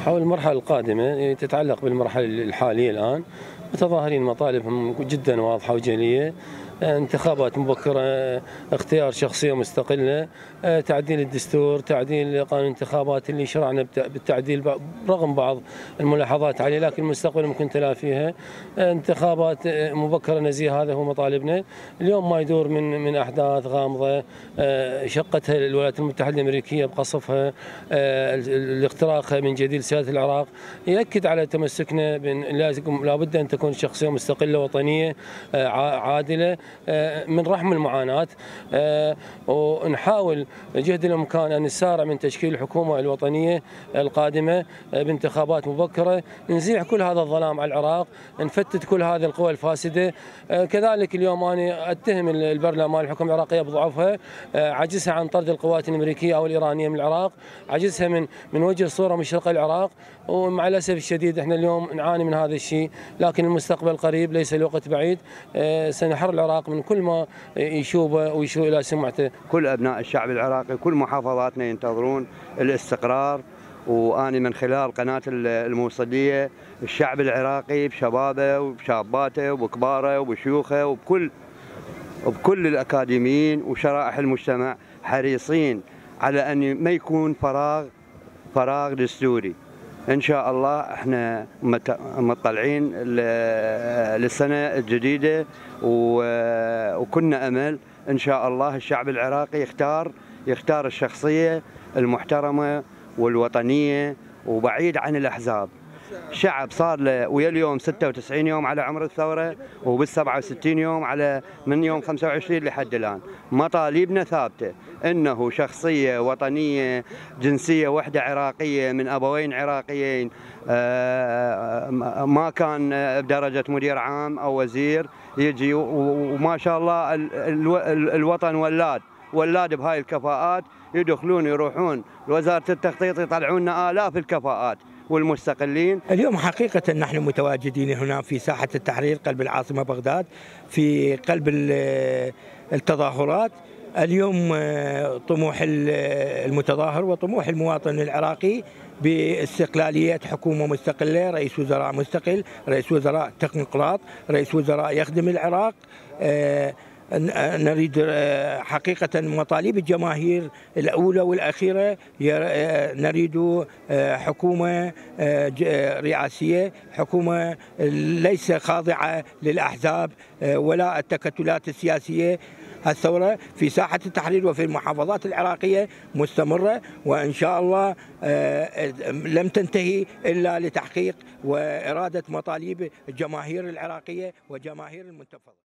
حول المرحلة القادمة تتعلق بالمرحلة الحالية الآن. متظاهرين مطالبهم جدا واضحة وجلية: انتخابات مبكرة، اختيار شخصية مستقلة، تعديل الدستور، تعديل قانون الانتخابات اللي شرعنا بالتعديل رغم بعض الملاحظات عليه، لكن المستقبل ممكن تلافيها. انتخابات مبكرة نزيهة، هذا هو مطالبنا. اليوم ما يدور من أحداث غامضة شقتها الولايات المتحدة الأمريكية بقصفها، الاختراق من جديد سيادة العراق، يؤكد على تمسكنا لابد أن تكون شخصية مستقلة وطنية عادلة من رحم المعاناة، ونحاول جهد الإمكان أن نسارع من تشكيل الحكومة الوطنية القادمة بانتخابات مبكرة، نزيح كل هذا الظلام على العراق، نفتت كل هذه القوى الفاسدة. كذلك اليوم أنا أتهم البرلمان الحكومة العراقية بضعفها، عجزها عن طرد القوات الأمريكية أو الإيرانية من العراق، عجزها من وجه صورة مشرقة العراق، ومع الأسف الشديد احنا اليوم نعاني من هذا الشيء، لكن المستقبل قريب ليس الوقت بعيد. سنحر العراق من كل ما يشوبه ويشوب إلى سمعته. كل أبناء الشعب العراقي كل محافظاتنا ينتظرون الاستقرار، وأنا من خلال قناة الموصلية الشعب العراقي بشبابه وبشاباته وبكباره وبشيوخه وبكل الأكاديميين وشرائح المجتمع حريصين على أن ما يكون فراغ دستوري. إن شاء الله احنا مطلعين للسنة الجديدة، وكنا أمل إن شاء الله الشعب العراقي يختار الشخصية المحترمة والوطنية وبعيد عن الأحزاب. شعب صار له ويا اليوم 96 يوم على عمر الثورة، وبال67 يوم من يوم 25 لحد الآن. مطالبنا ثابتة: إنه شخصية وطنية جنسية وحدة عراقية من أبوين عراقيين، ما كان بدرجة مدير عام أو وزير، يجي وما شاء الله الوطن ولاد بهاي الكفاءات، يدخلون يروحون وزارة التخطيط يطلعون لنا آلاف الكفاءات والمستقلين. اليوم حقيقة نحن متواجدين هنا في ساحة التحرير قلب العاصمة بغداد، في قلب التظاهرات. اليوم طموح المتظاهر وطموح المواطن العراقي باستقلالية حكومة مستقلة، رئيس وزراء مستقل، رئيس وزراء تكنقراط، رئيس وزراء يخدم العراق. نريد حقيقة مطالب الجماهير الأولى والأخيرة، نريد حكومة رئاسية، حكومة ليس خاضعة للأحزاب ولا التكتلات السياسية. الثورة في ساحة التحرير وفي المحافظات العراقية مستمرة، وإن شاء الله لم تنتهي إلا لتحقيق وإرادة مطالب الجماهير العراقية وجماهير المنتفضة.